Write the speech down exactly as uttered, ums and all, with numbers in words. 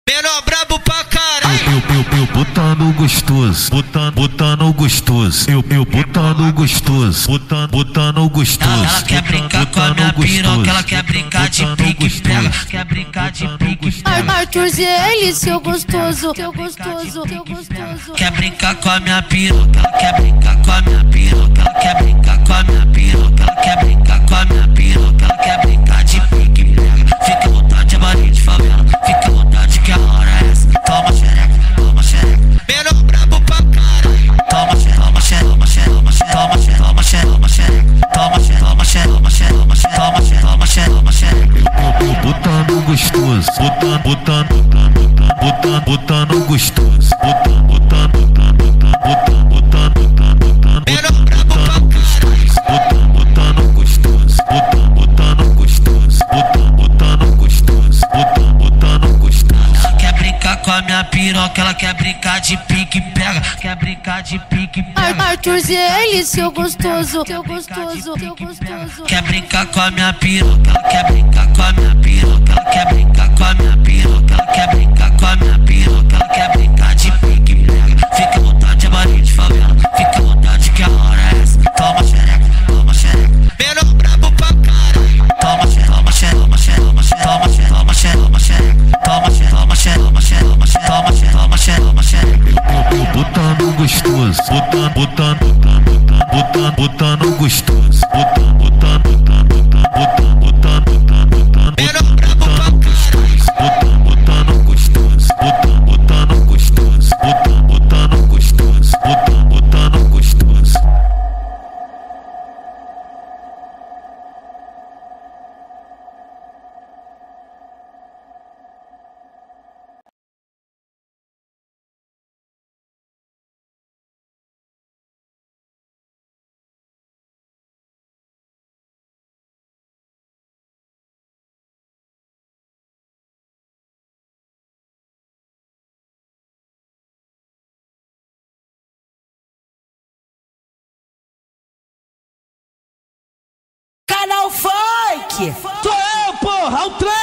Menor brabo pra caralho. Eu, eu, eu botando gostoso, botando, botando gostoso. Eu, eu botando gostoso, botando, botando gostoso. Ela quer brincar com a minha piroca, ela quer brincar de pique pega, quer brincar de pique pega. Arthur Z L, seu gostoso, seu gostoso, seu gostoso. Quer brincar com a minha piroca, ela quer brincar com a minha piroca, ela quer brincar com a minha piroca, ela quer brincar com a minha piroca, ela quer brincar de pique pega. Fica à vontade, é Maria de favela, fica à vontade que a hora é essa. Toma xereca, toma xereca. Menor brabo pra caralho. Toma xereca, toma xereca, toma xereca, toma xereca, toma xereca, toma xereca, toma xereca, toma xereca, toma xereca, toma xereca, toma xereca, toma xereca, toma xereca. Eu, eu botando gostoso, botando, botando, botando, botando, botando gostoso, botando, botando, botando, botando, botando, botando, Menor brabo pra caralho. botando, botando gostoso, botando, botando gostoso, botando, botando gostoso, botando, botando gostoso. Ela quer brincar com a minha piroca, ela quer brincar de pique pega, quer brincar de pique pega. Arthur Z L, seu gostoso, seu gostoso, seu gostoso. Quer brincar com a minha piroca, ela quer brincar com a minha piroca, ela quer brincar com a minha piroca, ela quer brincar com a minha piroca, ela quer brincar de pique pega. Fica à vontade, é Maria de favela, fica à vontade que a hora é essa. Toma xereca, toma xereca. Menor brabo pra caralho. Toma xereca, toma xereca, toma xereca, toma xereca, toma xereca, toma xereca, toma xereca, toma xereca, toma xereca, toma xereca, toma xereca, toma xereca, toma xereca. Eu, eu botando gostoso, botando, botando, botando, botando, botando gostoso, botando, botando, botando, botando, botando, botando, botando, Menor brabo pra caralho. botando, botando gostoso, botando, botando gostoso, botando, botando gostoso, botando, botando gostoso. Canal Funk! Sou eu, porra! É o trem!